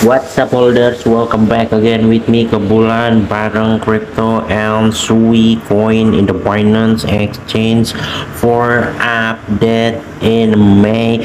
What's up holders, welcome back again with me Kebulan bareng crypto and Sui coin in the Binance Exchange for update in May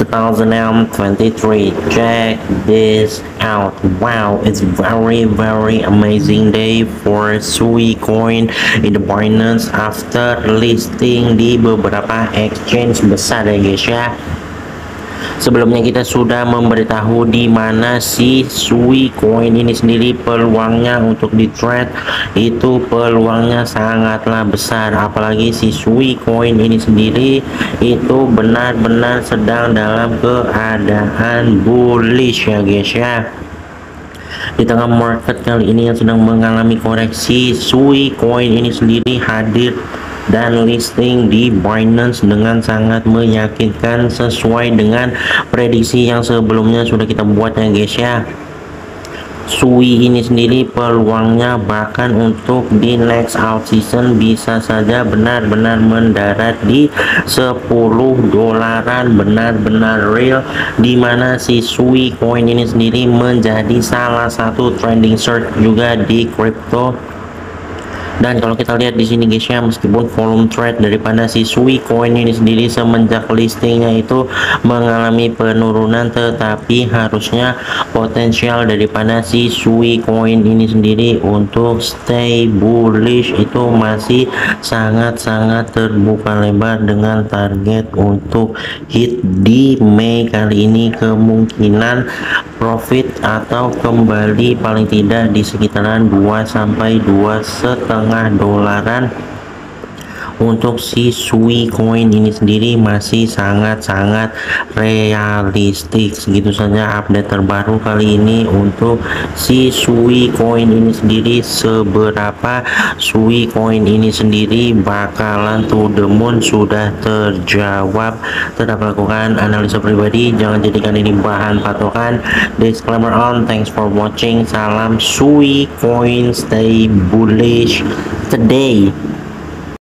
2023. Check this out. Wow, it's very amazing day for Sui coin in the Binance after listing di beberapa exchange besar ya guys ya. Sebelumnya kita sudah memberitahu di mana si Sui coin ini sendiri peluangnya untuk di trade itu peluangnya sangatlah besar, apalagi si Sui coin ini sendiri itu benar-benar sedang dalam keadaan bullish ya guys ya. Di tengah market kali ini yang sedang mengalami koreksi, Sui coin ini sendiri hadir dan listing di Binance dengan sangat meyakinkan sesuai dengan prediksi yang sebelumnya sudah kita buat ya guys ya. Sui ini sendiri peluangnya bahkan untuk di next out season bisa saja benar-benar mendarat di 10 dolaran, benar-benar real, dimana si Sui coin ini sendiri menjadi salah satu trending search juga di crypto. Dan kalau kita lihat di sini guys ya, meskipun volume trade daripada si Sui coin ini sendiri semenjak listingnya itu mengalami penurunan, tetapi harusnya potensial daripada si Sui coin ini sendiri untuk stay bullish itu masih sangat-sangat terbuka lebar, dengan target untuk hit di Mei kali ini kemungkinan profit atau kembali paling tidak di sekitaran 2 sampai 2,5 dolaran. Untuk si Sui coin ini sendiri masih sangat-sangat realistik. Segitu saja update terbaru kali ini untuk si Sui coin ini sendiri. Seberapa Sui coin ini sendiri bakalan to the moon sudah terjawab. Tetap lakukan analisa pribadi, jangan jadikan ini bahan patokan. Disclaimer on. Thanks for watching. Salam Sui coin, stay bullish today.